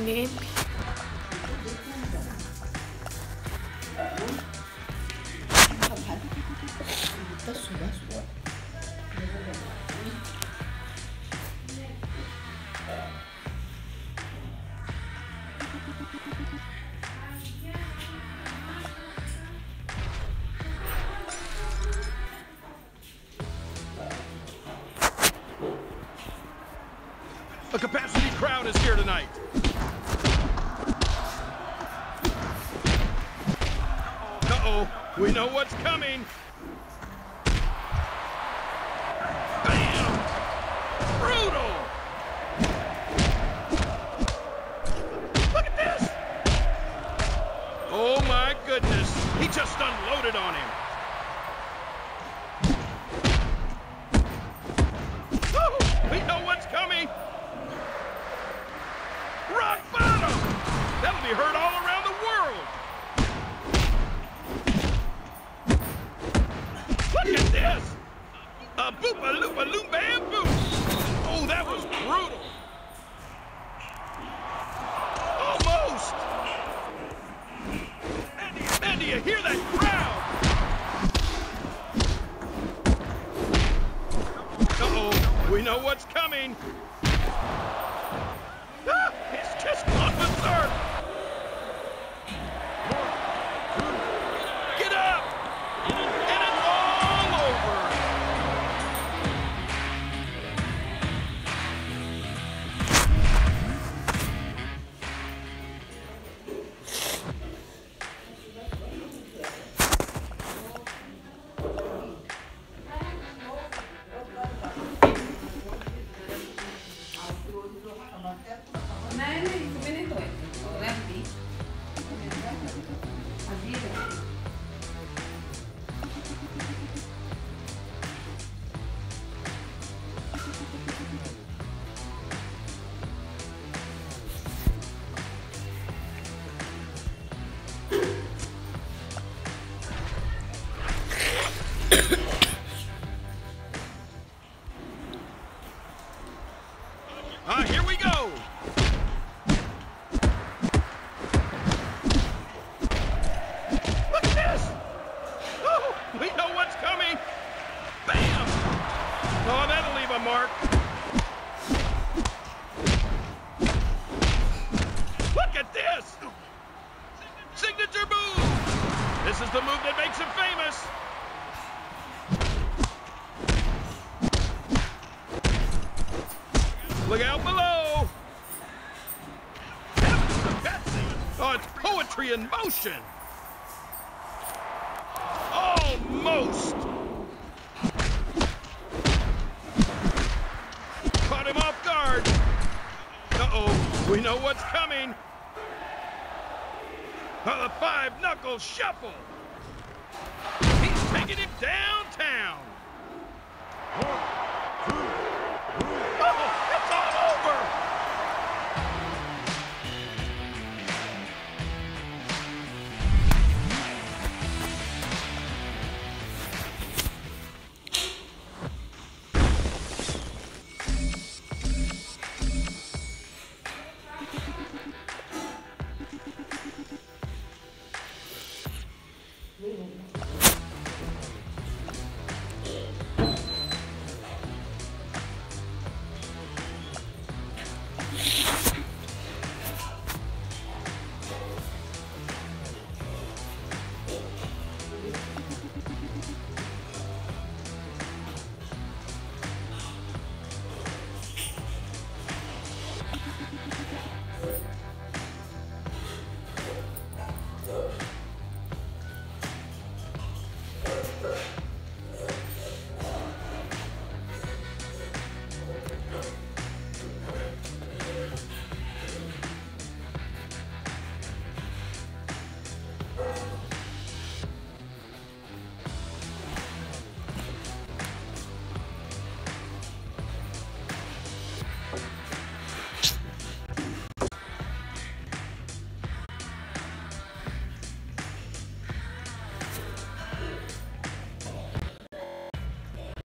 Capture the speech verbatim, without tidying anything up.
game. A capacity crowd is here tonight. Uh-oh, we know what's coming. Bam! Brutal! Look at this! Oh my goodness, he just unloaded on him. Oh, we know what's coming. Rock bottom! That'll be heard all around the world! Look at this! A boopa-loopa-loom-bam-boo! Oh, that was brutal! Almost! Man, do you hear that crowd? Uh-oh, we know what's coming! Ah, it's just on the third. Get up! And it's all over. Ah, here we go! Look at this! Oh, we know what's coming! Bam! Oh, that'll leave a mark. Look at this! Signature move! This is the move that makes him famous! Look out below! Oh, it's poetry in motion! Almost! Caught him off guard! Uh-oh, we know what's coming! Uh, the five-knuckle shuffle! He's taking him downtown!